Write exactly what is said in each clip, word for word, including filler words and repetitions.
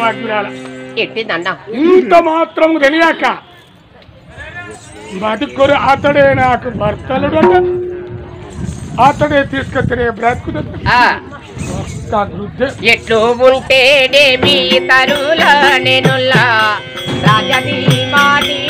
భాగ్యురాల ఎట్టిందన్నా ఇంత మాత్రం తెలియక బతుకురు అతడే నాకు భర్తలుడు అతడే తీసుకొచ్చే బ్రతుకుతుంది ఎట్లు ఉంటేనేమి తరుల నేనుల్లా రాజదీవాణి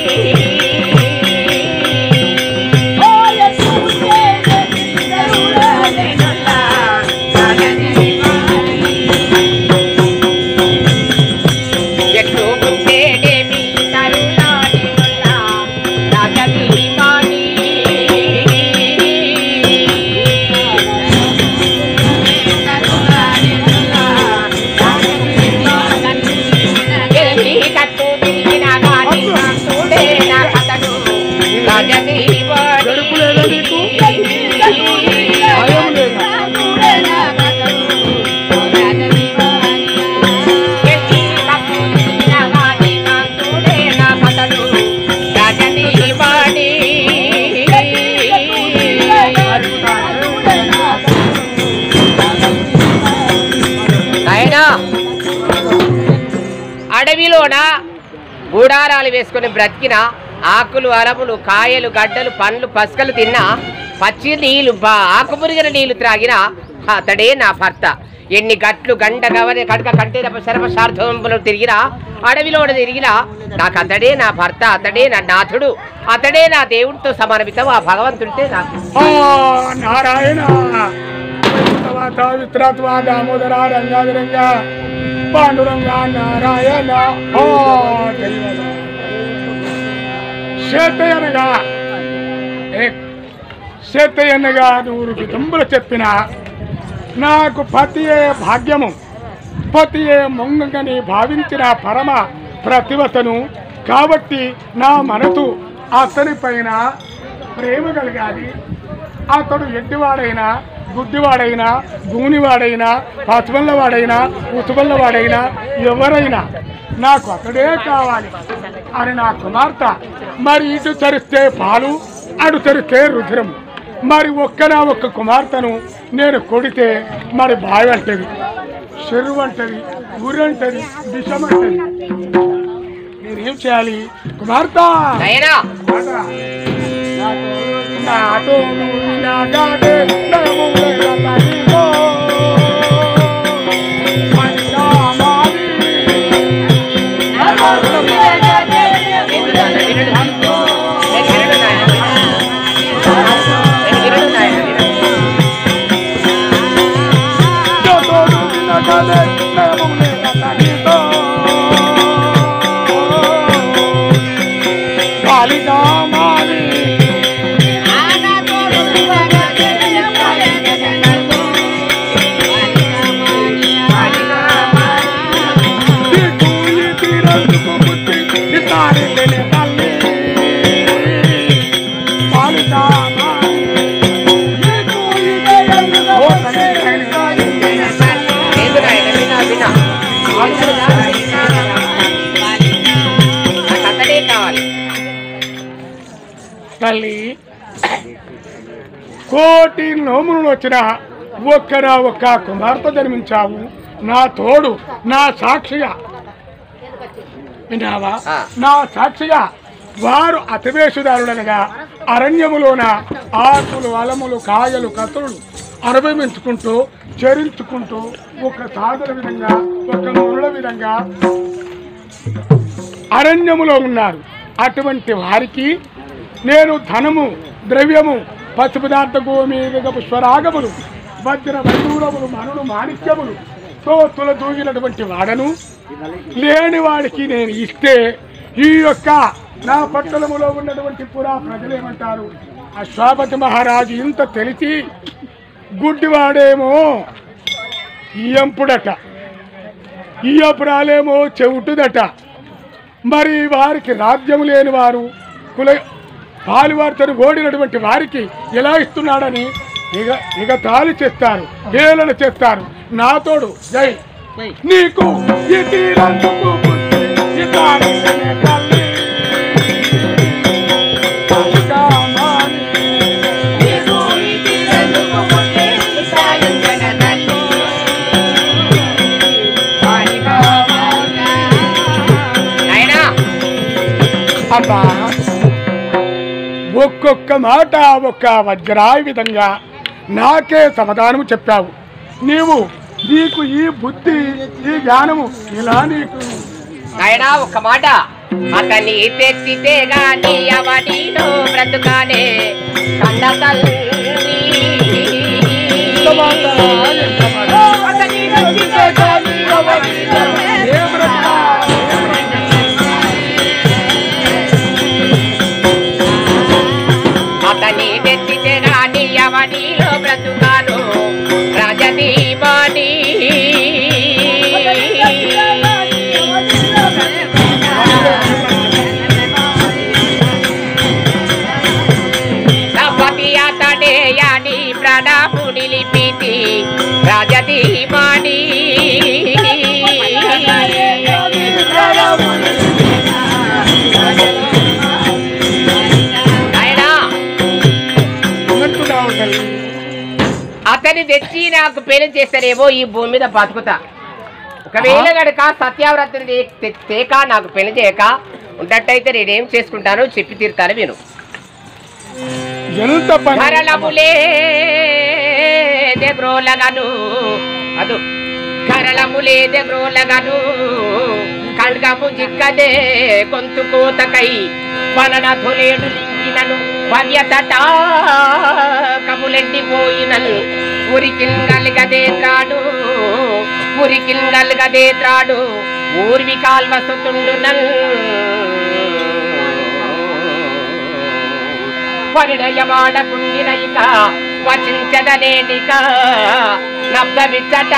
అడవిలోన గూడారాలు వేసుకుని బ్రతికిన ఆకులు అలములు కాయలు గడ్డలు పండ్లు పసుకలు తిన్నా పచ్చి నీళ్లు బా ఆకుమురిగిన నీళ్లు త్రాగిన అతడే నా భర్త. ఎన్ని గట్లు గంట గవని కడక కంటే సర్వశార్థములు తిరిగినా అడవిలోన తిరిగినా నాకు అతడే నా భర్త, అతడే నా నాథుడు, అతడే నా దేవుడితో సమర్పితం. ఆ భగవంతుడితే నాకు నారాయణ దామోదర రంగాధరంగ పాండురంగ నారాయణ సేతయ్యనగా సేతయ్యనగా నూరు వితంబులు చెప్పిన నాకు పతియే భాగ్యము, పతియే మొంగని భావించిన పరమ ప్రతివతను కాబట్టి నా మనసు అతని పైన ప్రేమ కలిగాలి. అతడు ఎడ్డివాడైనా గుడ్డివాడైనా గూనివాడైనా పసువల్లవాడైనా ఉసువల్లవాడైనా ఎవరైనా నాకు అతడే కావాలి అని నా కుమార్తె. మరి ఇటు చరిస్తే పాలు, అటు చరిస్తే రుధిరము. మరి ఒక్కనా ఒక్క కుమార్తెను నేను కొడితే మరి బావి అంటది, చెరువు అంటది, ఊరు అంటది, విషం అంటది. నేనేం చేయాలి కుమార్తె? నాతో నాగాడే తల్లి కోటి నోములు వచ్చిన ఒక్కరా ఒక్క కుమార్తె జన్మించావు. నా తోడు, నా సాక్షిగా విన్నావా? నా సాక్షిగా వారు అతివేషధారుడనగా అరణ్యములోన ఆకులు అలములు కాయలు కతులు అనుభవించుకుంటూ చరించుకుంటూ ఒక సాధన విధంగా ఒక మురుల విధంగా అరణ్యములో ఉన్నారు. అటువంటి వారికి నేను ధనము ద్రవ్యము పశు పదార్థ గోమీగ పుష్పరాగములు వజ్ర వైడూరములు మనులు మాణిక్యములు తోతుల దూగినటువంటి వాడను లేని వాడికి నేను ఇస్తే ఈ యొక్క నా పట్టణములో ఉన్నటువంటి పురా ప్రజలేమంటారు, అశ్వాపతి మహారాజు ఇంత తెలిసి గుడ్డివాడేమో ఇయంపుడట, ఇయ్యపురాలేమో చెవుటుదట. మరి వారికి రాజ్యము లేని వారు కుల పాలువార్తను ఓడినటువంటి వారికి ఎలా ఇస్తున్నాడని ఇక ఇక తాళి చేస్తారు, హేళన చేస్తారు. నాతోడు జై నీకు అబ్బా ఒక్కొక్క మాట ఒక్క వజ్రాయి విధంగా నాకే సమాధానము చెప్పావు. నీవు నీకు ఈ బుద్ధి ఈ జ్ఞానము ఇలా నీకు ఆయన ఒక్క మాట అతన్ని తెచ్చితే గాని అవనిలో బ్రతుకానే కన్న తల్లి అతన్ని తెచ్చితే గాని అవనిలో ఏ బ్రతుకా అతన్ని తెచ్చితే గాని అవనిలో బ్రతుకాను రాజదీవాణి అతడేయాని ప్రణాము నిలిపితి రాజదీవాణి అతని తెచ్చి నాకు పెళ్లి చేస్తారేమో ఈ భూమి మీద బతుకుతా. ఒకవేళ గడక సత్యావ్రతుని తేక నాకు పెళ్లి చేయక ఉన్నట్టయితే నేనేం చేసుకుంటానో చెప్పి తీరుతాను విను. ఎంత కరళములే దగ్గరోలగను అదు కరళములే దగ్గరోలగను ఖడ్గము జిక్కదే కొంతు కోతకై పనన తొలేడు లింగినను భవ్యతట కములెండిపోయినను ఉరికింగల్గదే త్రాడు ఉరికింగల్గదే త్రాడు ఊర్వి కాల్వసుతుండునల్ పరిణయమాడకుండినయిక వచించదనేనిక నబ్దవిచ్చట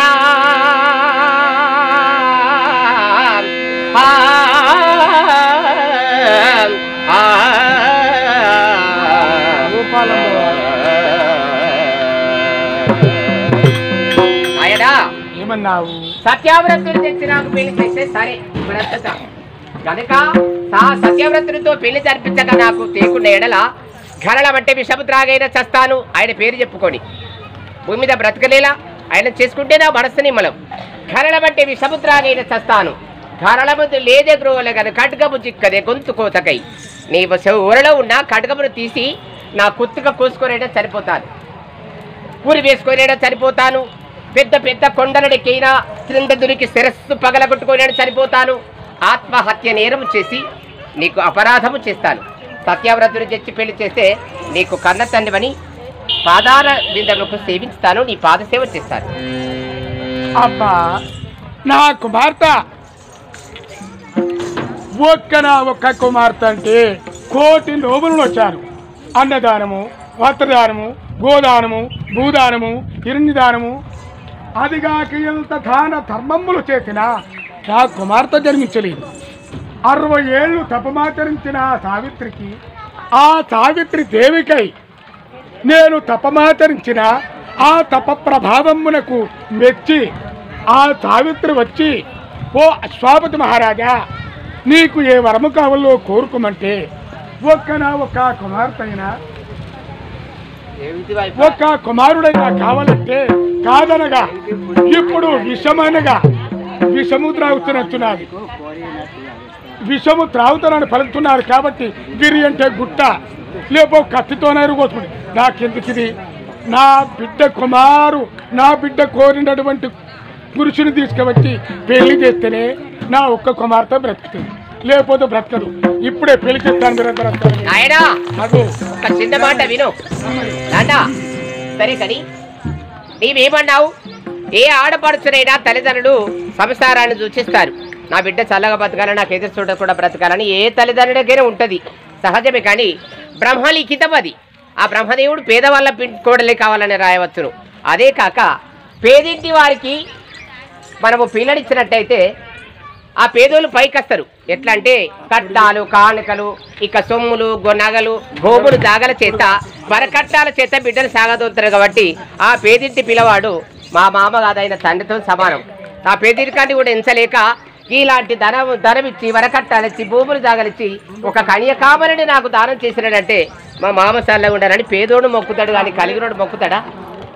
ఆయనా ఏమన్నావు? సత్యావ్రతుడు తెచ్చి నాకు పెళ్లి చేస్తే సరే బ్రతుకుతా కనుక సత్యవ్రతుడితో పెళ్లి జరిపించక నాకు తేకుండా ఎడల ఘరళం అంటే విషము త్రాగైనా చస్తాను ఆయన పేరు చెప్పుకొని భూమి మీద బ్రతకలేలా ఆయన చేసుకుంటే నా మనస్సు నిమ్మలం. ఘరళం అంటే విషము త్రాగైనా చస్తాను ఘరళము లేదే గ్రోవలే కానీ ఖడ్గము చిక్కదే గొంతు కోతకై నీవు ఊరలో ఉన్న ఖడ్గమును తీసి నా కుత్తుక కోసుకొనేనా చనిపోతాను, ఊరి వేసుకొనేనా చనిపోతాను, పెద్ద పెద్ద కొండలడికైనా క్రింద దురికి శిరస్సు పగలగొట్టుకొనేనా చనిపోతాను, ఆత్మహత్య నేరము చేసి నీకు అపరాధము చేస్తాను. సత్యావ్రతుని తెచ్చి పెళ్లి చేస్తే నీకు కన్న తండ్రివని పాదాల బిందెలకు సేవిస్తాను, నీ పాదసేవ చేస్తాను. అబ్బా నా కుమార్తె ఒక్క నా ఒక్క కుమార్తె అంటే కోటి లోబులు వచ్చారు. అన్నదానము, వస్త్రదానము, గోదానము, భూదానము, హిరణ్యదానము, అదిగాక ఎంత దాన ధర్మములు చేసినా నా కుమార్తె జన్మించలేదు. అరవై ఏళ్ళు తపమాచరించిన సావిత్రికి ఆ సావిత్రి దేవికై నేను తపమాచరించిన ఆ తప ప్రభావమునకు మెచ్చి ఆ సావిత్రి వచ్చి, ఓ అశ్వాపతి మహారాజా నీకు ఏ వరము కావాలో కోరుకోమంటే ఒక్క నా ఒక్క కుమార్తె అయినా ఒక్క కుమారుడైనా కావాలంటే కాదనగా ఇప్పుడు విషమనగా విషము త్రాగుతున్నట్టున్నది. విషము త్రాగుతానని పలుకుతున్నారు కాబట్టి గిరి అంటే గుట్ట లేపో కత్తితోనే కోసుకుంది. నాకెందుకిది? నా బిడ్డ కుమారు నా బిడ్డ కోరినటువంటి పురుషుని తీసుకువచ్చి పెళ్లి చేస్తేనే నా ఒక్క కుమార్తె బ్రతుకుతుంది, లేకపోతే బ్రతకదు. ఇప్పుడే పెళ్లి చేస్తాను మీరు ఆయన ఒక చిన్న మాట విను నాన్న. సరే కానీ నీవేమన్నావు? ఏ ఆడపడుచునైనా తల్లిదండ్రులు సంసారాన్ని సూచిస్తారు. నా బిడ్డ చల్లగా బ్రతకాలని, నాకు ఎదురు చూడ కూడా బ్రతకాలని ఏ తల్లిదండ్రులకైనా ఉంటుంది, సహజమే. కానీ బ్రహ్మలిఖితం అది. ఆ బ్రహ్మదేవుడు పేదవాళ్ళ కోడలే కావాలని రాయవచ్చును. అదే కాక పేదింటి వారికి మనము పిల్లనిచ్చినట్టయితే ఆ పేదోళ్ళు పైకొస్తారు. ఎట్లా అంటే కట్టాలు, కానుకలు, ఇక సొమ్ములు, నగలు, భూములు, జాగల చేత వరకట్టాల చేత బిడ్డలు సాగదోతారు. కాబట్టి ఆ పేదింటి పిల్లవాడు మా మామ కాదైన తండ్రితో సమానం. ఆ పేదరికాన్ని కూడా ఎంచలేక ఇలాంటి ధనం ధనమిచ్చి వరకట్టాలిచ్చి భూములు జాగలిచ్చి ఒక కన్యకామరిని నాకు దానం చేసినాడంటే మా మామ సల్లగా ఉండాలని పేదోడు మొక్కుతాడు కానీ కలిగినోడు మొక్కుతాడా?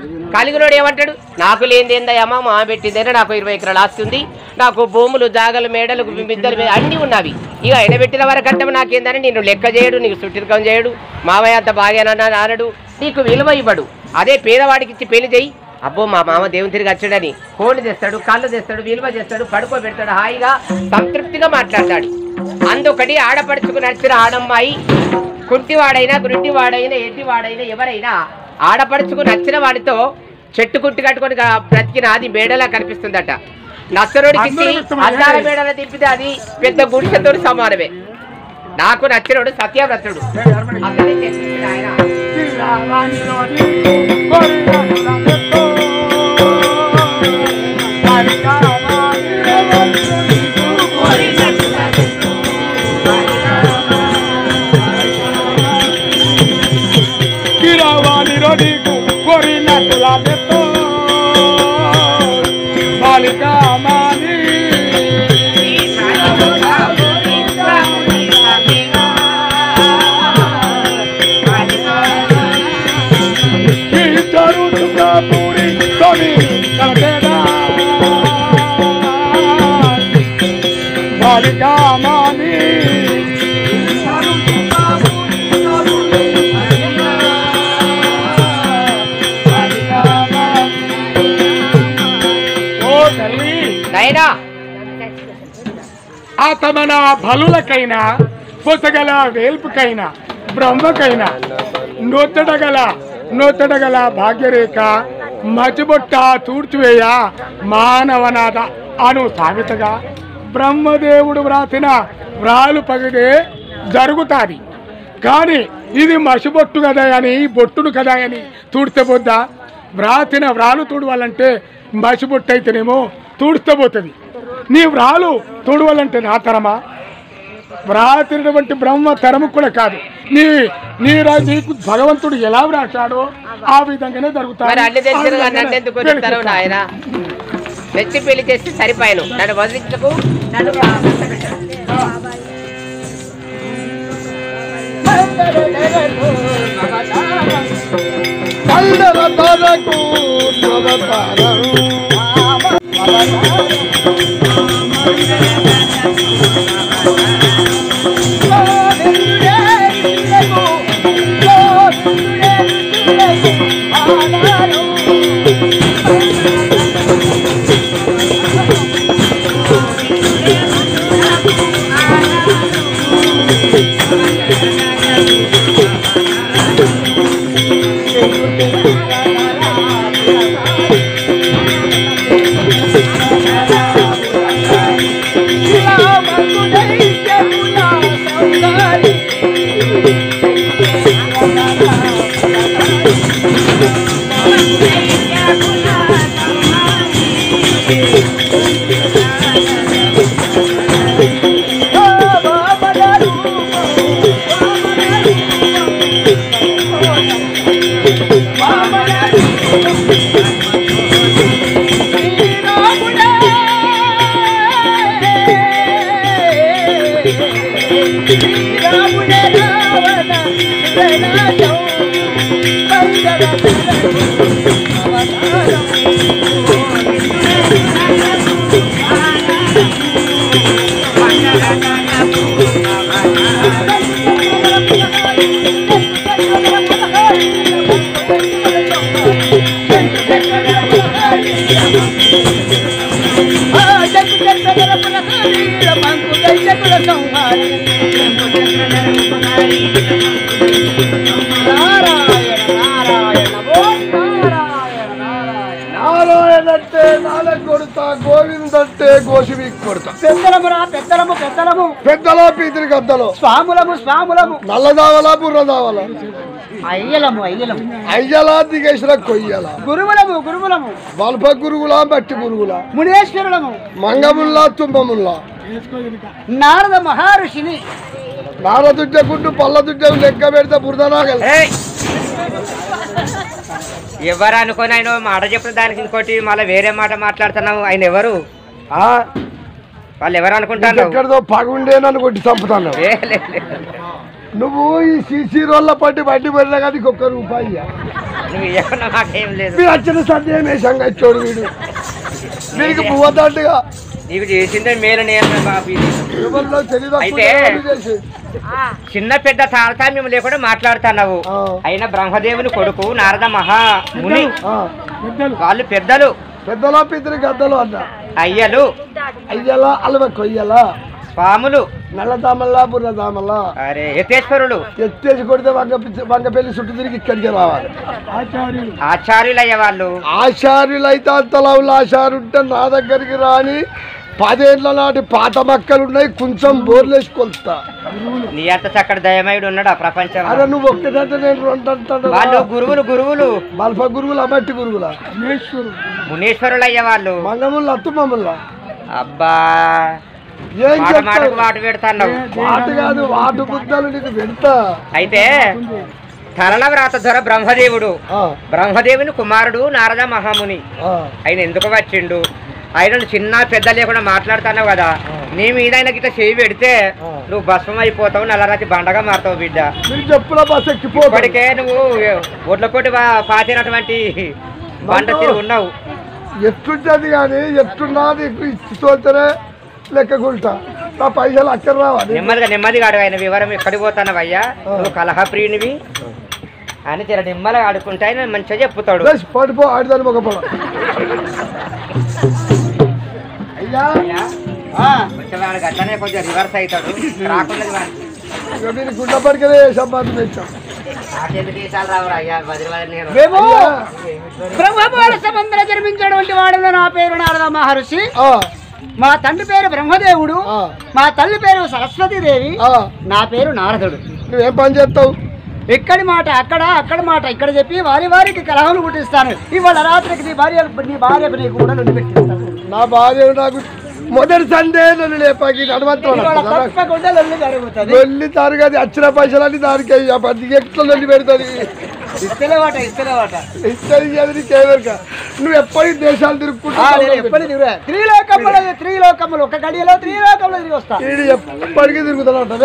కలిగినోడు ఏమంటాడు, నాకు లేనిది ఏందయ్యమ్మ మా పెట్టిందేనా, నాకు ఇరవై ఎకరాలు ఆస్తుంది, నాకు భూములు జాగలు మేడలు బిద్దలు అన్నీ ఉన్నవి, ఇక ఎండబెట్టిన వరకంటే నాకేందని నేను లెక్క చేయడు, నీకు సుట్టిరకం చేయడు, మావయ్య అంత బాగానన్నా అనడు, నీకు విలువ ఇవ్వడు. అదే పేదవాడికి ఇచ్చి పెళ్లి చేయి, అబ్బో మా మామ దేవుని తిరిగి వచ్చాడని కోళ్ళు తెస్తాడు, కళ్ళు తెస్తాడు, విలువ చేస్తాడు, పడుకోబెడతాడు, హాయిగా సంతృప్తిగా మాట్లాడతాడు. అందుకని ఆడపడుచుకు నడిచిన ఆడమ్మాయి కుంటివాడైనా గురింటివాడైనా ఎడ్డివాడైనా ఎవరైనా ఆడపడుచుకు నచ్చిన వాడితో చెట్టు కుట్టి కట్టుకొని బ్రతికిన అది మేడలా కనిపిస్తుందట. నచ్చరోడికి అల్లార మేడల తిప్పితే అది పెద్ద గుడిసెతో సమానమే. నాకు నచ్చినోడు సత్యవ్రతుడు. అతనే చెప్పింది ఆయన. ఆతమన బలులకైనా పొసగల వేల్పుకైనా బ్రహ్మకైనా నొత్తడగల నొత్తడగల భాగ్యరేఖ మచిబొట్ట తూర్చివేయ మానవనాథ అను సామెతగా బ్రహ్మదేవుడు వ్రాసిన వ్రాలు పగిదే జరుగుతాది. కానీ ఇది మసిబొట్టు కదా అని బొట్టును కదా అని తూడ్చబోద్దా? వ్రాసిన వ్రాలు తూడవాలంటే మసిబొట్టు అయితేనేమో తూడ్చబోతుంది. నీ వ్రాలు తూడవాలంటే నా తరమా? వ్రాసినటువంటి బ్రహ్మ తరము కూడా కాదు. నీ నీ నీకు భగవంతుడు ఎలా వ్రాసాడో ఆ విధంగానే జరుగుతాడు. తెచ్చి పెళ్లి చేస్తే సరిపోయాను, నన్ను వదిలించకు. నన్ను గోవిందంటే గోషివి కొడతా. పెద్దలమురా పెద్దలము పెద్దలము పెద్దలో పీతిరి గద్దలో స్వాములము స్వాములము నల్లదావలా బుర్రదావలా అయ్యలము అయ్యలము అయ్యలా దిగేసిన కొయ్యలా గురువులము గురువులము బల్ప గురుగులా బట్టి గురుగులా మునేశ్వరులము మంగముల్లా తుంబముల్లా నారద మహర్షిని నారదుడ్డ గుడ్డు పళ్ళ దుడ్డ లెక్క పెడితే బురదనాగల ఎవరు అనుకోని ఆయన మాట చెప్పిన దానికి ఇంకోటి మళ్ళీ వేరే మాట మాట్లాడుతున్నావు. ఆయన ఎవరు? వాళ్ళు ఎవరు అనుకుంటాను? ఎక్కడితో పగుండే నన్ను కొట్టి చంపుతాను. నువ్వు ఈ సీసీ రోళ్ళ పట్టి బట్టి పడినా కానీ ఒక్క రూపాయి ఇయ్య. నువ్వు ఏమన్నా మాకేం లేదు. మీరు వచ్చిన సందేహం వేసంగా ఇచ్చోడు వీడు మీకు పువ్వదండగా నీకు చేసిందే మేలు నేను బాబు ఇది. ఎవరిలో తెలియదు అయితే చిన్న పెద్ద తారతమ్యం లేకుండా మాట్లాడుతున్నావు. ఆ. అయినా బ్రహ్మదేవుని కొడుకు నారద మహా ముని పెద్దలు వాళ్ళు పెద్దలు పెద్దలో పిద్దరు గద్దలు అన్న అయ్యలు అయ్యలా అలవ కొయ్యలా స్వాములు నల్లదామల్లా బుర్రదామల్లా అరే యతేశ్వరులు ఎత్తేసి కొడితే వంగ వంగ పెళ్లి చుట్టూ తిరిగి ఇక్కడికి రావాలి ఆచార్యులు ఆచార్యులయ్య వాళ్ళు. ఆచార్యులు అయితే అంతలావులు ఆచారు ఉంటే నా దగ్గరికి రాని పదేళ్ల నాటి పాత మక్కలు ఉన్నాయి కొంచెం బోర్లేసి కొలుస్తా నీ అంత చక్కటి దయమయుడు ఉన్నాడు ఆ ప్రపంచం. అరే నువ్వు ఒక్కటంటే నేను రెండు అంటాను వాళ్ళు గురువులు గురువులు బల్ఫ గురువులు అమట్టి గురువుల మహేశ్వరుడు మునీశ్వరులయ్య వాళ్ళు. మంగములు అత్తు మమ్మల్ని అబ్బా ఏం మాట మాటకు చెప్తావు వాటు పెడతావు. వాటు కాదు వాటు బుద్ధలు నీకు పెడతా అయితే తరల వ్రాత ధర బ్రహ్మదేవుడు ఆ, బ్రహ్మదేవుని కుమారుడు నారద మహాముని. ఆ, ఆయన ఎందుకు వచ్చిండు? ఆయన చిన్న పెద్ద లేకుండా మాట్లాడుతున్నావు కదా, నీ మీద ఆయన గిట్ట చేయి పెడితే నువ్వు భస్మం అయిపోతావు, నల్లరాతి బండగా మారుతావు బిడ్డ. మీరు చెప్పుల బస్ ఎక్కిపో ఇప్పటికే నువ్వు ఒడ్లకోటి పాతినటువంటి బండ తీరు ఉన్నావు. ఎట్లుంటది కానీ ఎట్టున్నా నీకు ఇచ్చి తోలుతేనే లెక్కకుంటా నా పైసలు అక్కడ రావాలి నెమ్మదిగా నెమ్మదిగా అడుగు. ఆయన వివరం ఎక్కడికి పోతానవయ్యా, నువ్వు కలహప్రియునివి అని తెర నిమ్మగా ఆడుకుంటే ఆయన మంచిగా చెప్పుతాడు. బస్ పడిపో ఆడదాని ఒక పొలం అయ్యా కొంచెం వాడికి అట్లనే కొంచెం రివర్స్ అవుతాడు రాకుండా వాడికి. ఇక మీరు గుండె పడికనే సంపాదన తెచ్చాం నాకెందుకు ఈసారి రావురా అయ్యా, వదిలివాళ్ళని నేను. మేము అయ్యా, బ్రహ్మమూల సముద్ర జన్మించినటువంటి వాడు నా పేరు నారద మహర్షి. ఆ, మా తండ్రి పేరు బ్రహ్మదేవుడు, ఆ, మా తల్లి పేరు సరస్వతీదేవి, ఆ, నా పేరు నారదుడు. నువ్వేం పని చేస్తావు ఇక్కడి మాట అక్కడ, అక్కడ మాట ఇక్కడ చెప్పి వారి వారికి కలహములు పుట్టిస్తాను. ఇవాళ రాత్రికి నీ భార్య నీ భార్యకు నీకు కూడా నుండి పెట్టిస్తాను. నా భార్య నాకు మొదటి సండే నన్ను లేపాకి నడవంతులు ఇవాళ తప్పకుండా లొల్లి జరుగుతుంది. వెళ్ళి తరగతి వచ్చిన పైసలన్నీ దానికి పది ఎట్లా వెళ్ళి పెడుతుంది ఇస్తలేవాట ఇస్తలేవాట ఇస్తుంది నీకేమరిక నువ్వు ఎప్పటికీ దేశాలు తిరుగుకుంటా ఎప్పటి తిరుగురా త్రిలోకములు త్రిలోకములు ఒక గడియలో త్రిలోకములు తిరిగి వస్తా. వీడు ఎప్పటికీ తిరుగుతానంట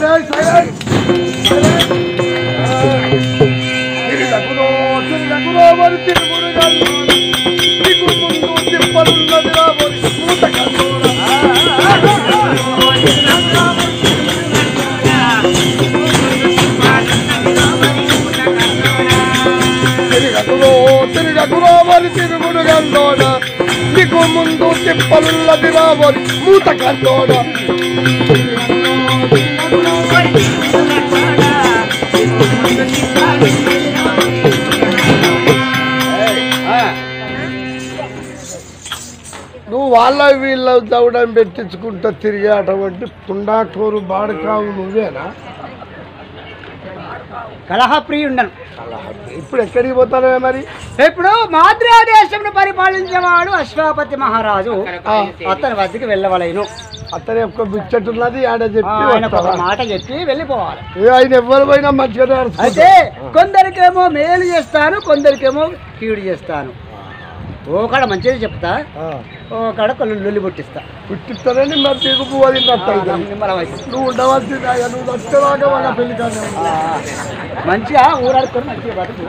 తిరగకురో మరి తిరుగుడు గందోడ నీకు ముందు తిప్పలున్నది రాబోరి మూత కందోడ నువ్వు వాళ్ళ వీళ్ళ దౌడం పెట్టించుకుంటా తిరిగే అటువంటి పుండాటోరు బాడకావు నువ్వేనా కలహప్రియుండను. ఇప్పుడు ఎక్కడికి పోతానే మరి ఇప్పుడు మాద్రా దేశంను పరిపాలించేవాడు అశ్వాపతి మహారాజు. అతని వద్దకు వెళ్ళవలేను. అతని యొక్క బిచ్చట్టున్నది ఆడ చెప్పి ఆయనకు ఒక వస్తావా? మాట చెప్పి వెళ్ళిపోవాలి. ఏ ఆయన ఎవరు పోయినా మంచిగానే నడుచుకుంటాడు. అయితే కొందరికేమో మేలు చేస్తాను, కొందరికేమో కీడు చేస్తాను. ఓకాడ మంచిది చెప్తా, ఆ, ఓకాడ కొన్ని లొల్లి పుట్టిస్తా. పుట్టిస్తానని మరి తీగు పువ్వు నిమ్మల వయసు నువ్వు ఉండవలసింది అయ్యా నువ్వు వచ్చేదాకా వాళ్ళ పెళ్లి కాదు మంచిగా ఊరాడుకొని మంచిగా బతుకు.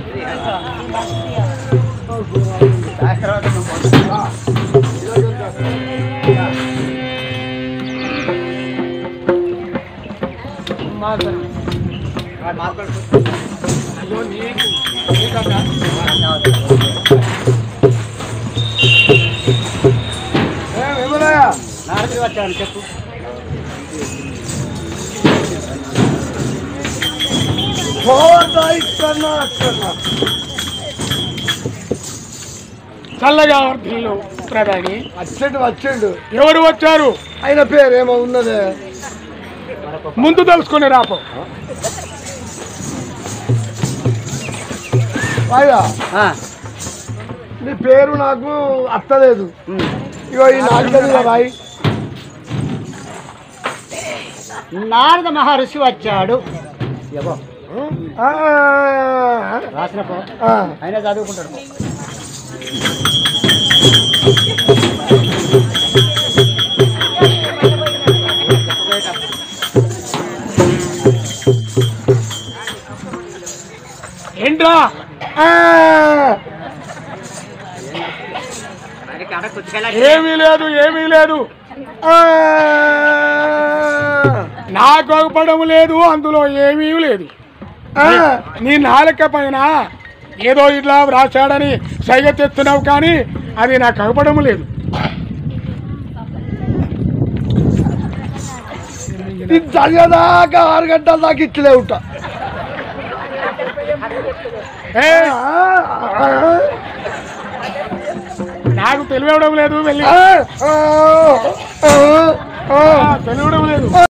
నారదుడు వచ్చాడు చెప్పు. చల్లగా వర్ధిల్లు ప్రధాని. వచ్చాడు వచ్చాడు ఎవరు వచ్చారు? ఆయన పేరేమో ఉన్నదే ముందు తెలుసుకుని రాపో. అయ్యా ఆ, నీ పేరు నాకు అత్తలేదు. ఉమ్. ఇగో ఈ నాకు తెలియదా బాయ్ నారద మహర్షి వచ్చాడు. ఎవో ఆ, రాసిన పో, ఆ. ఆయన చదువుకుంటాడు పో. ఏమీ లేదు ఏమీ లేదు ఆ, నాకు అగపడం లేదు అందులో ఏమీ లేదు ఆ, నీ నాలుక పైన ఏదో ఇట్లా రాశాడని సైగ తెస్తున్నావు కానీ అది నాకు అగపడం లేదు ఇది చదివేదాకా ఆరు గంటల దాకా ఇచ్చలే ఉంటా ఏ, నాకు తెలియడం లేదు వెళ్ళి ఆ, ఆ, ఆ, ఆ. తెలియడం లేదు